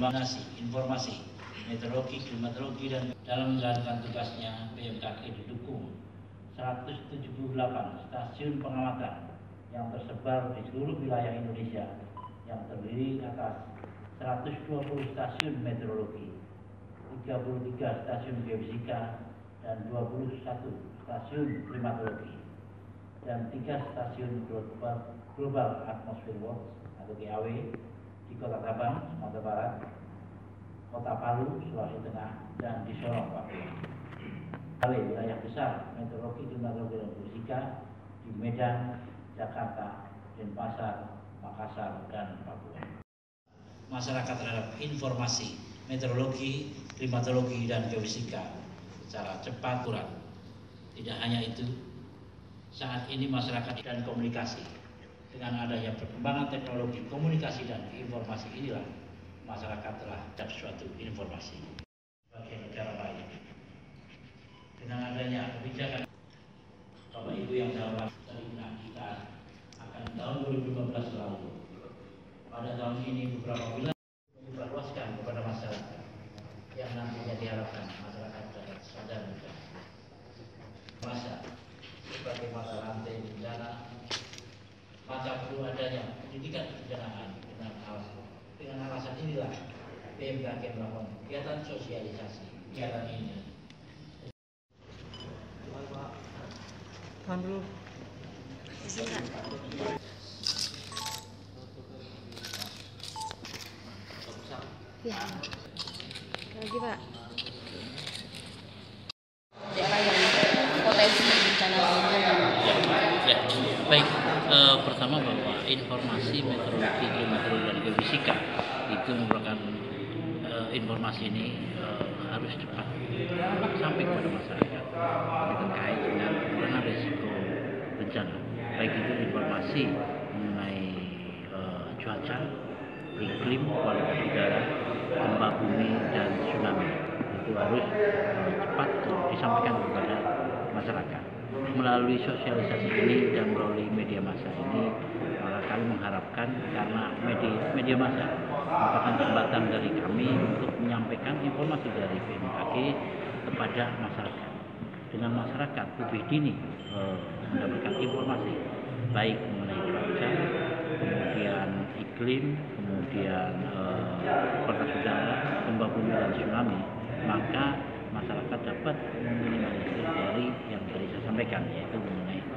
mengasi informasi meteorologi, klimatologi, dan dalam menjalankan tugasnya BMKG didukung 178 stasiun pengamatan yang tersebar di seluruh wilayah Indonesia yang terdiri atas 120 stasiun meteorologi, 33 stasiun geofisika, dan 21 stasiun klimatologi, dan 3 stasiun Global Atmosphere Watch atau GAW di Kota Sabang, Sumatera Barat, Kota Palu, Sulawesi Tengah, dan di Sorong, Papua. Wilayah besar meteorologi, klimatologi, dan geofisika di Medan, Jakarta, Denpasar, Makassar, dan Papua. Masyarakat terhadap informasi meteorologi, klimatologi, dan geofisika secara cepat akurat. Tidak hanya itu, saat ini masyarakat dan komunikasi dengan adanya perkembangan teknologi komunikasi dan informasi inilah masyarakat telah dapat suatu informasi bagi negara lain. Dengan adanya kebijakan Bapak Ibu yang saya hormati, kita akan tahun 2015 lalu. Pada tahun ini beberapa wilayah menyebarluaskan kepada masyarakat yang nantinya diharapkan masyarakat dapat sadar masa sebagai masa rantai bencana, maka perlu adanya pendidikan kebencanaan. Dengan alasan inilah BMKG melakukan kegiatan sosialisasi kegiatan ini. Tahan dulu. Ya. Lagi Pak. Daerah yang potensi bencana Ya, baik. Pertama bahwa informasi meteorologi, klimatologi, dan geofisika itu merupakan informasi ini harus cepat sampai kepada masyarakat terkait dengan pengurangan risiko bencana, baik itu informasi mengenai cuaca, iklim, kualitas udara, gempa bumi, dan tsunami. Itu harus cepat disampaikan kepada masyarakat. Melalui sosialisasi ini dan melalui media massa ini, kami mengharapkan karena media massa merupakan jembatan dari kami untuk menyampaikan informasi dari BMKG kepada masyarakat. Dengan masyarakat lebih dini mendapatkan informasi baik mengenai cuaca, kemudian iklim, kemudian kualitas udara, gempa bumi, dan tsunami, maka masyarakat dapat meminimalisir dari yang tadi saya sampaikan, yaitu mengenai